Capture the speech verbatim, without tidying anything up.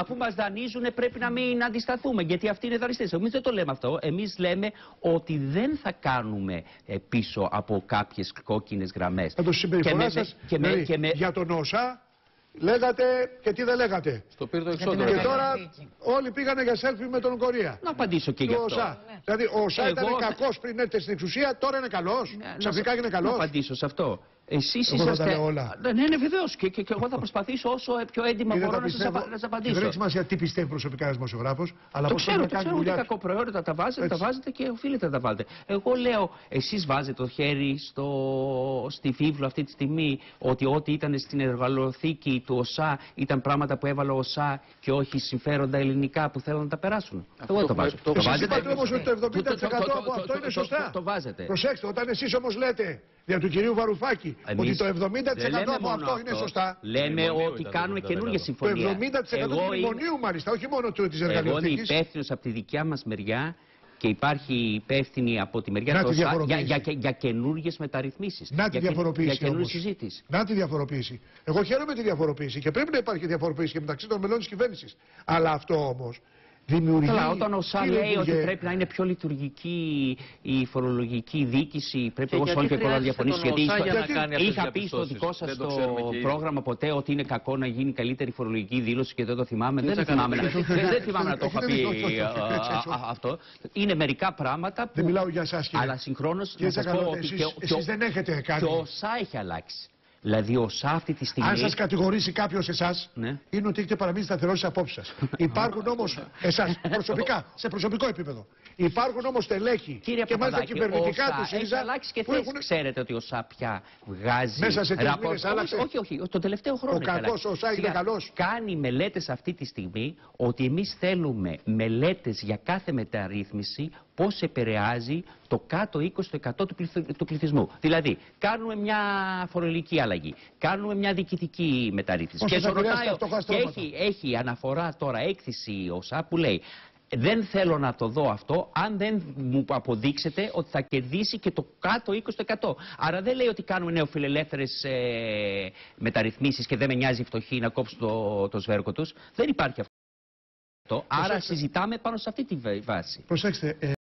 αφού μας δανείζουν πρέπει να μην αντισταθούμε, γιατί αυτοί είναι δανειστές. Εμείς δεν το λέμε αυτό. Εμείς λέμε ότι δεν θα κάνουμε πίσω από κάποιες κόκκινες γραμμές. Με το συμπεριφορά σας, και με, δηλαδή, και με... για τον ΩΣΑ λέγατε και τι δεν λέγατε. Στο πήρε το εξώτερο. Και τώρα όλοι πήγανε για selfie με τον Κορία. Να απαντήσω και για αυτό. Ναι. Δηλαδή ο ΩΣΑ ήταν Εγώ... κακός πριν έρθει στην εξουσία, τώρα είναι καλός. Ναι, ξαφνικά είναι καλός. Να απαντήσω σε αυτό. Εσείς εγώ είσαστε... τα λέω όλα. Ναι, ναι, βεβαίως. Και, και, και εγώ θα προσπαθήσω όσο πιο έντιμα μπορώ να σας, να σας απαντήσω. Δεν έχει σημασία τι πιστεύει προσωπικά ένας δημοσιογράφος, αλλά το πώς ξέρω, να το κάνει ξέρω, δουλειά. ότι κακοπροαίρετα τα βάζετε, τα βάζετε και οφείλετε να τα βάλετε. Εγώ λέω, εσείς βάζετε το χέρι στο, στη φίβλο αυτή τη στιγμή ότι ό,τι ήταν στην εργαλειοθήκη του ΩΣΑ ήταν πράγματα που έβαλε ο ΩΣΑ και όχι συμφέροντα ελληνικά που θέλουν να τα περάσουν. Εγώ δεν το βάζω. Εσείς είπατε όμως ότι το εβδομήντα τοις εκατό από αυτό είναι σωστά. Το βάζετε. Προσέξτε, όταν εσείς όμως λέτε για του κυρίου Βαρουφάκη ότι το εβδομήντα τοις εκατό από αυτό είναι σωστά. Λέμε ότι κάνουμε καινούργια συμφωνία. Το εβδομήντα τοις εκατό του μνημονίου μάλιστα, όχι μόνο της εργαλειοθήκης. Εγώ είμαι υπεύθυνος από τη δικιά μας μεριά και υπάρχει υπεύθυνη από τη μεριά του ΩΣΑ για, για, για, για καινούργιες μεταρρυθμίσεις. Να τη διαφοροποίηση. Για καινούργιες συζήτηση. Να τη διαφοροποίηση. Εγώ χαίρομαι τη διαφοροποίηση και πρέπει να υπάρχει διαφοροποίηση και μεταξύ των μελών της κυβέρνησης. Αλλά αυτό όμως δημιουργεί. Καλά, όταν ο ΩΣΑ λέει δημιουργεί... ότι πρέπει να είναι πιο λειτουργική η φορολογική διοίκηση, πρέπει εγώ όλο και εγώ να διαφωνήσω. Γιατί, γιατί είχα πει στο δικό σας το πρόγραμμα ποτέ ότι είναι κακό να γίνει καλύτερη φορολογική δήλωση και δεν το θυμάμαι. Δεν θυμάμαι να το είχα πει αυτό. Είναι μερικά πράγματα που. Δεν μιλάω για εσάς, κύριε. Αλλά συγχρόνως να σας πω ότι. Εσείς δεν έχετε κάνει. Και ο ΩΣΑ έχει αλλάξει. Δηλαδή, ο ΩΣΑ αυτή τη στιγμή. Αν σας κατηγορήσει κάποιος εσάς, ναι, είναι ότι έχετε παραμείνει σταθερός στις απόψεις σας. Υπάρχουν όμως, εσάς, προσωπικά, σε προσωπικό επίπεδο. Υπάρχουν όμως στελέχη και μάλιστα κυβερνητικά του ΣΥΡΙΖΑ. Έχει αλλάξει και θέση. Έχουν... Ξέρετε ότι ο ΩΣΑ πια βγάζει. Μέσα σε τρεις μήνες άλλαξε. Όχι, όχι, όχι. Το τελευταίο χρόνο. Ο κακός ΩΣΑ είναι καλός. Κάνει μελέτες αυτή τη στιγμή ότι εμείς θέλουμε μελέτες για κάθε μεταρρύθμιση πώς επηρεάζει το κάτω είκοσι τοις εκατό του πληθυσμού. Δηλαδή, κάνουμε μια φορολογική αλλαγή, κάνουμε μια διοικητική μεταρρύθμιση. Και, και έχει, έχει αναφορά τώρα έκθεση ο ΩΣΑ που λέει δεν θέλω να το δω αυτό αν δεν μου αποδείξετε ότι θα κερδίσει και το κάτω είκοσι τοις εκατό. Άρα δεν λέει ότι κάνουμε νεοφιλελεύθερες ε, μεταρρυθμίσεις και δεν με νοιάζει η φτωχή να κόψουν το, το σβέρκο τους. Δεν υπάρχει αυτό. Άρα συζητάμε πάνω σε αυτή τη βάση. Προσέξτε. Ε...